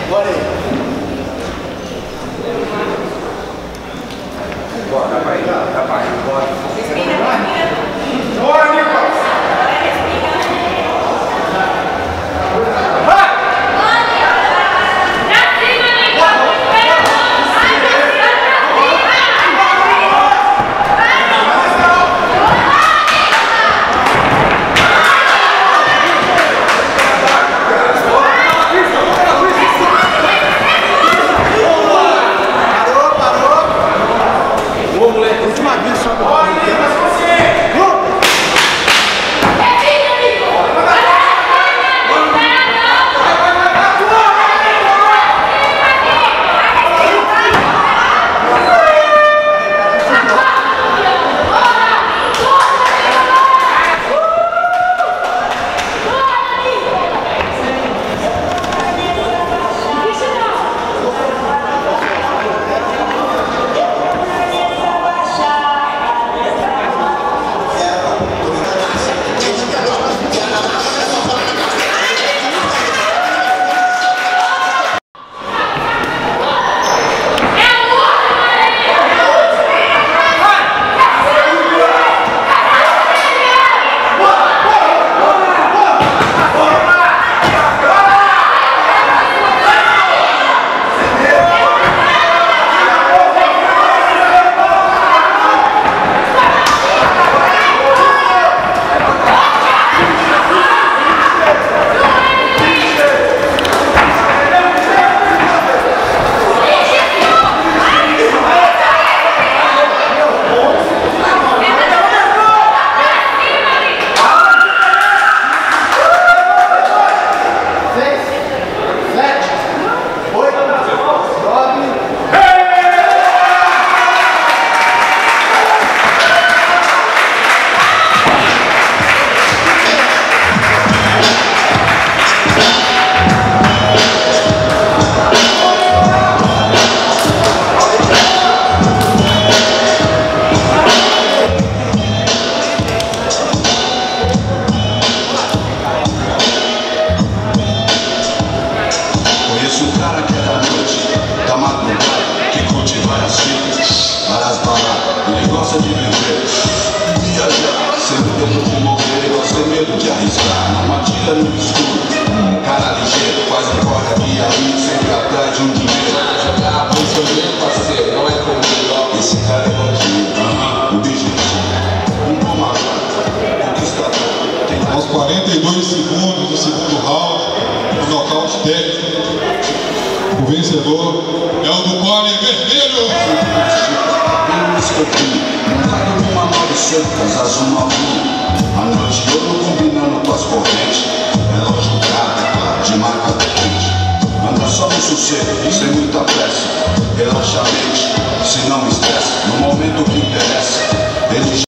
Bora aí. Bora, dá pra ir, bora. Respira. Bora, Nicolas. Última vez só. Bora, Nicolas, você! Gosta de viver, viajar, sem medo de morrer, gosta sem medo de arriscar, não atira no escuro, cara ligeiro, faz um corre aqui ali, sempre atrás de um dinheiro. Jogar a bolsa bem, parceiro, não é comigo. Esse cara é bandido, objetivo, um tomador, conquistador. Aos 42 segundos do segundo round, o nocaute técnico, o vencedor é o do Cone Vermelho. Montado numa 900, azul marinho, a noite de ouro combinando com as correntes, relógio prata, de marca potente. Anda só no sossego, sem muita pressa, relaxa a mente, se não estressa, no momento que interessa, ele